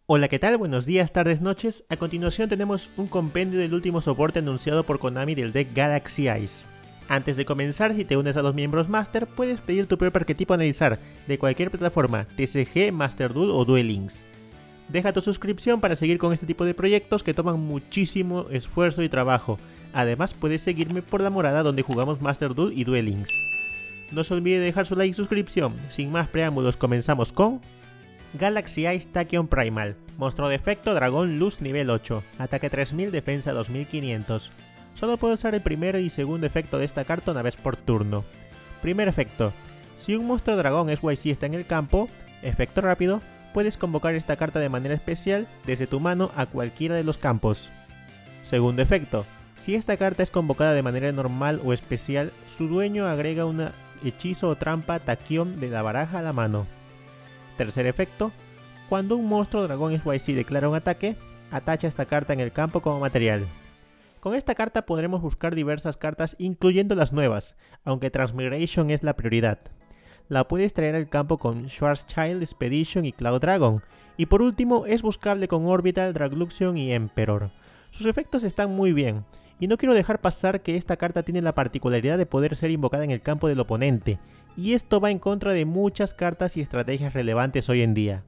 Hola, ¿qué tal? Buenos días, tardes, noches. A continuación tenemos un compendio del último soporte anunciado por Konami del deck Galaxy Ice. Antes de comenzar, si te unes a los miembros Master, puedes pedir tu propio arquetipo a analizar de cualquier plataforma, TCG, Master Duel o Duel Links. Deja tu suscripción para seguir con este tipo de proyectos que toman muchísimo esfuerzo y trabajo. Además, puedes seguirme por la morada donde jugamos Master Duel y Duel Links. No se olvide dejar su like y suscripción. Sin más preámbulos, comenzamos con Galaxy Ice Tachyon Primal, monstruo de efecto dragón luz nivel 8, ataque 3000, defensa 2500. Solo puedo usar el primero y segundo efecto de esta carta una vez por turno. Primer efecto: si un monstruo dragón SYC está en el campo, efecto rápido, puedes convocar esta carta de manera especial desde tu mano a cualquiera de los campos. Segundo efecto: si esta carta es convocada de manera normal o especial, su dueño agrega un hechizo o trampa Tachyon de la baraja a la mano. Tercer efecto: cuando un monstruo dragón SYC declara un ataque, atacha esta carta en el campo como material. Con esta carta podremos buscar diversas cartas incluyendo las nuevas, aunque Transmigration es la prioridad. La puedes traer al campo con Schwarzschild, Expedition y Cloud Dragon, y por último es buscable con Orbital, Dragluxion y Emperor. Sus efectos están muy bien, y no quiero dejar pasar que esta carta tiene la particularidad de poder ser invocada en el campo del oponente, y esto va en contra de muchas cartas y estrategias relevantes hoy en día.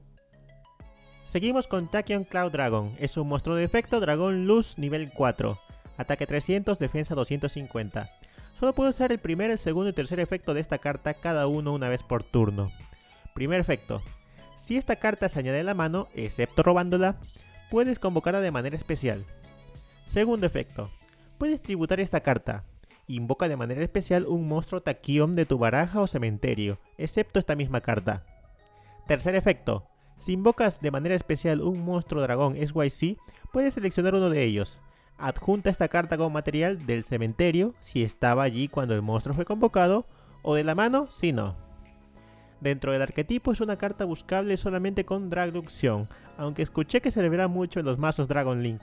Seguimos con Tachyon Cloud Dragon, es un monstruo de efecto dragón luz nivel 4, ataque 300, defensa 250. Solo puedo usar el primer, el segundo y tercer efecto de esta carta cada uno una vez por turno. Primer efecto: si esta carta se añade a la mano, excepto robándola, puedes convocarla de manera especial. Segundo efecto: puedes tributar esta carta. Invoca de manera especial un monstruo Tachyon de tu baraja o cementerio, excepto esta misma carta. Tercer efecto: si invocas de manera especial un monstruo dragón SYC, puedes seleccionar uno de ellos. Adjunta esta carta como material del cementerio si estaba allí cuando el monstruo fue convocado, o de la mano si no. Dentro del arquetipo es una carta buscable solamente con Dragluxion, aunque escuché que servirá mucho en los mazos Dragon Link.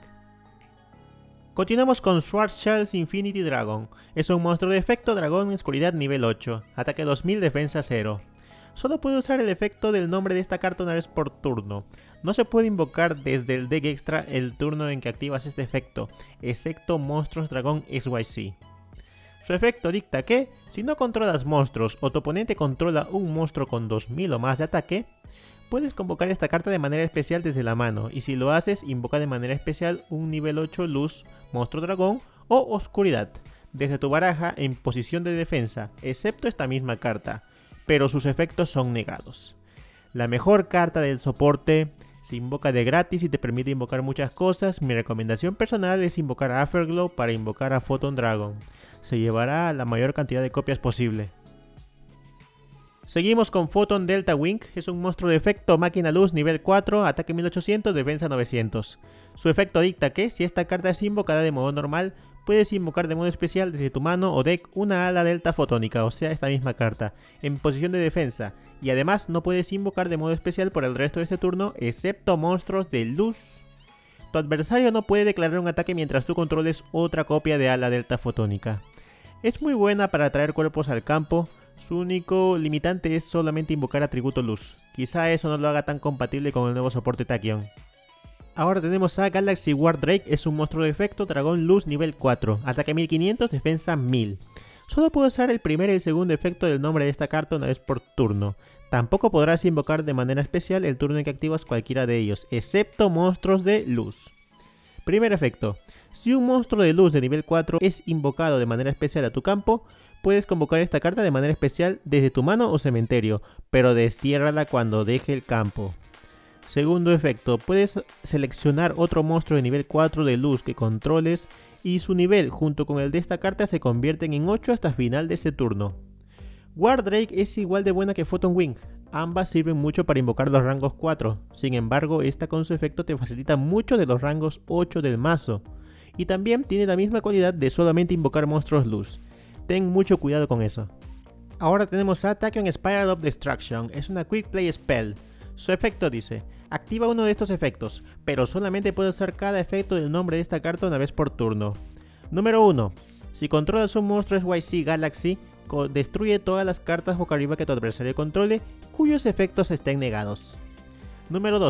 Continuamos con Schwarzschild Infinity Dragon. Es un monstruo de efecto dragón en oscuridad nivel 8, ataque 2000, defensa 0. Solo puedo usar el efecto del nombre de esta carta una vez por turno. No se puede invocar desde el deck extra el turno en que activas este efecto, excepto monstruos dragón SYC. Su efecto dicta que, si no controlas monstruos o tu oponente controla un monstruo con 2000 o más de ataque, puedes convocar esta carta de manera especial desde la mano, y si lo haces, invoca de manera especial un nivel 8 luz, monstruo dragón o oscuridad, desde tu baraja en posición de defensa, excepto esta misma carta, pero sus efectos son negados. La mejor carta del soporte, se invoca de gratis y te permite invocar muchas cosas. Mi recomendación personal es invocar a Afterglow para invocar a Photon Dragon. Se llevará la mayor cantidad de copias posible. Seguimos con Photon Delta Wing, es un monstruo de efecto máquina luz nivel 4, ataque 1800, defensa 900. Su efecto dicta que, si esta carta es invocada de modo normal, puedes invocar de modo especial desde tu mano o deck una ala delta fotónica, o sea esta misma carta, en posición de defensa, y además no puedes invocar de modo especial por el resto de este turno, excepto monstruos de luz. Tu adversario no puede declarar un ataque mientras tú controles otra copia de ala delta fotónica. Es muy buena para traer cuerpos al campo. Su único limitante es solamente invocar atributo luz. Quizá eso no lo haga tan compatible con el nuevo soporte Tachyon. Ahora tenemos a Galaxy War Drake, es un monstruo de efecto dragón luz nivel 4, ataque 1500, defensa 1000. Solo puedo usar el primer y el segundo efecto del nombre de esta carta una vez por turno. Tampoco podrás invocar de manera especial el turno en que activas cualquiera de ellos, excepto monstruos de luz. Primer efecto: si un monstruo de luz de nivel 4 es invocado de manera especial a tu campo, puedes convocar esta carta de manera especial desde tu mano o cementerio, pero destiérrala cuando deje el campo. Segundo efecto: puedes seleccionar otro monstruo de nivel 4 de luz que controles y su nivel junto con el de esta carta se convierten en 8 hasta final de este turno. War Drake es igual de buena que Photon Wing, ambas sirven mucho para invocar los rangos 4, sin embargo esta con su efecto te facilita mucho de los rangos 8 del mazo, y también tiene la misma cualidad de solamente invocar monstruos luz. Ten mucho cuidado con eso. Ahora tenemos a Tachyon Spiral of Destruction, es una Quick Play Spell. Su efecto dice: activa uno de estos efectos, pero solamente puede usar cada efecto del nombre de esta carta una vez por turno. Número 1. Si controlas un monstruo SYC Galaxy, destruye todas las cartas boca arriba que tu adversario controle, cuyos efectos estén negados. Número 2.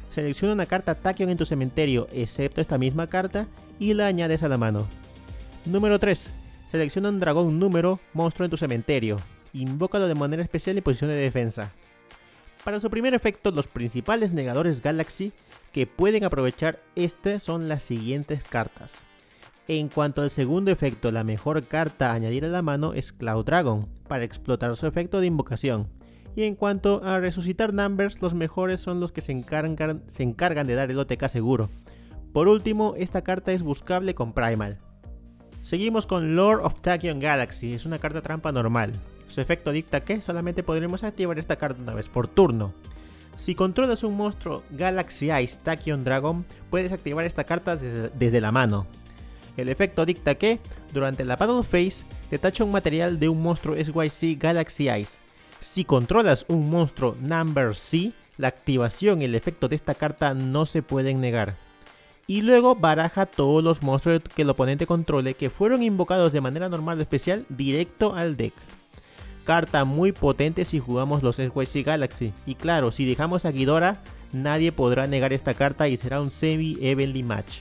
selecciona una carta Tachyon en tu cementerio, excepto esta misma carta, y la añades a la mano. Número 3. Selecciona un dragón número monstruo en tu cementerio. Invócalo de manera especial en posición de defensa. Para su primer efecto, los principales negadores Galaxy que pueden aprovechar este son las siguientes cartas. En cuanto al segundo efecto, la mejor carta a añadir a la mano es Cloud Dragon, para explotar su efecto de invocación. Y en cuanto a resucitar Numbers, los mejores son los que se encargan de dar el OTK seguro. Por último, esta carta es buscable con Primal. Seguimos con Lord of Tachyon Galaxy, es una carta trampa normal. Su efecto dicta que solamente podremos activar esta carta una vez por turno. Si controlas un monstruo Galaxy Ice Tachyon Dragon, puedes activar esta carta desde la mano. El efecto dicta que, durante la Battle Phase, te tacha un material de un monstruo SYC Galaxy Ice. Si controlas un monstruo Number C, la activación y el efecto de esta carta no se pueden negar. Y luego baraja todos los monstruos que el oponente controle que fueron invocados de manera normal o especial directo al deck. Carta muy potente si jugamos los SYC Galaxy. Y claro, si dejamos a Ghidorah, nadie podrá negar esta carta y será un semi-evenly match.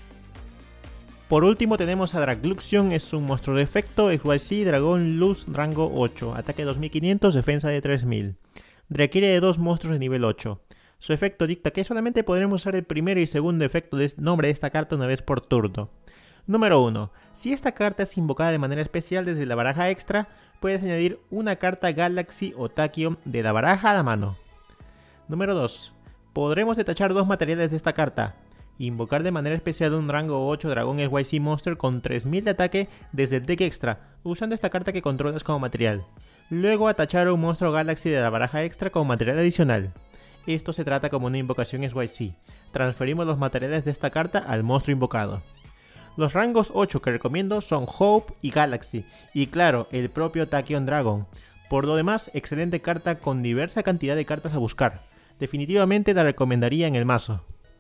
Por último tenemos a Dragluxion, es un monstruo de efecto, SYC Dragón Luz rango 8, ataque 2500, defensa de 3000. Requiere de 2 monstruos de nivel 8. Su efecto dicta que solamente podremos usar el primero y segundo efecto de nombre de esta carta una vez por turno. Número 1. Si esta carta es invocada de manera especial desde la baraja extra, puedes añadir una carta Galaxy o Tachyon de la baraja a la mano. Número 2. Podremos detachar 2 materiales de esta carta. Invocar de manera especial un rango 8 dragón SYC Monster con 3000 de ataque desde el deck extra, usando esta carta que controlas como material. Luego atachar un monstruo Galaxy de la baraja extra como material adicional. Esto se trata como una invocación SYC. Transferimos los materiales de esta carta al monstruo invocado. Los rangos 8 que recomiendo son Hope y Galaxy, y claro, el propio Tachyon Dragon. Por lo demás, excelente carta con diversa cantidad de cartas a buscar. Definitivamente la recomendaría en el mazo.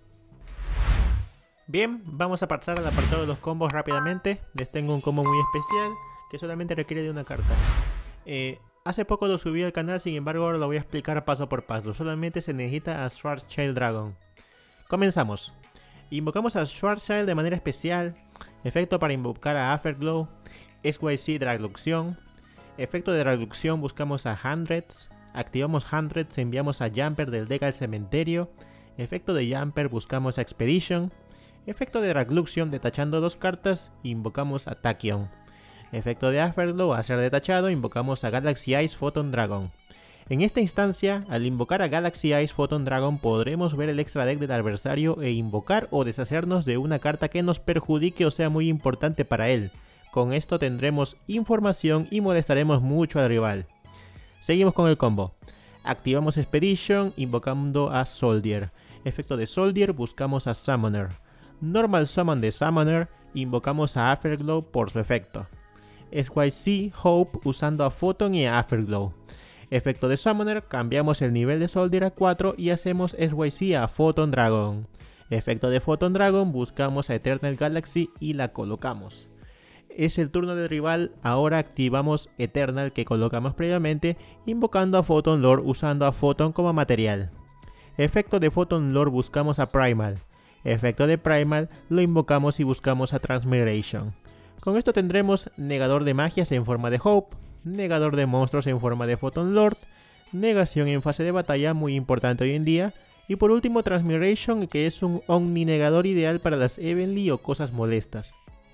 Bien, vamos a pasar al apartado de los combos rápidamente. Les tengo un combo muy especial que solamente requiere de una carta. Hace poco lo subí al canal, sin embargo ahora lo voy a explicar paso por paso. Solamente se necesita a Schwarzschild Dragon. Comenzamos. Invocamos a Schwarzschild de manera especial. Efecto para invocar a Afterglow. SYC Dragluxion. Efecto de Dragluxion buscamos a Hundreds. Activamos Hundreds, enviamos a Jumper del deck al cementerio. Efecto de Jumper buscamos a Expedition. Efecto de Dragluxion detachando 2 cartas, invocamos a Tachyon. Efecto de Afterglow a ser detachado, invocamos a Galaxy Ice Photon Dragon. En esta instancia, al invocar a Galaxy Ice Photon Dragon podremos ver el extra deck del adversario e invocar o deshacernos de una carta que nos perjudique o sea muy importante para él. Con esto tendremos información y molestaremos mucho al rival. Seguimos con el combo. Activamos Expedition invocando a Soldier. Efecto de Soldier buscamos a Summoner. Normal Summon de Summoner, invocamos a Afterglow por su efecto. SYC Hope usando a Photon y a Afterglow. Efecto de Summoner, cambiamos el nivel de Soldier a 4 y hacemos SYC a Photon Dragon. Efecto de Photon Dragon, buscamos a Eternal Galaxy y la colocamos. Es el turno del rival, ahora activamos Eternal que colocamos previamente, invocando a Photon Lord usando a Photon como material. Efecto de Photon Lord, buscamos a Primal. Efecto de Primal, lo invocamos y buscamos a Transmigration. Con esto tendremos negador de magias en forma de Hope, negador de monstruos en forma de Photon Lord, negación en fase de batalla muy importante hoy en día, y por último Transmigration, que es un omninegador ideal para las Evenly o cosas molestas.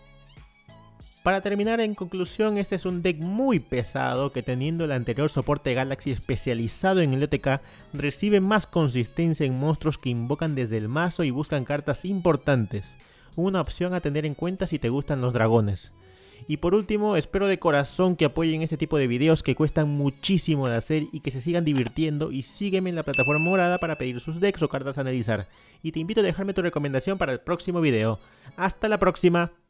Para terminar, en conclusión, este es un deck muy pesado que, teniendo el anterior soporte Galaxy especializado en el OTK, recibe más consistencia en monstruos que invocan desde el mazo y buscan cartas importantes. Una opción a tener en cuenta si te gustan los dragones. Y por último, espero de corazón que apoyen este tipo de videos que cuestan muchísimo de hacer y que se sigan divirtiendo, y sígueme en la plataforma morada para pedir sus decks o cartas a analizar. Y te invito a dejarme tu recomendación para el próximo video. ¡Hasta la próxima!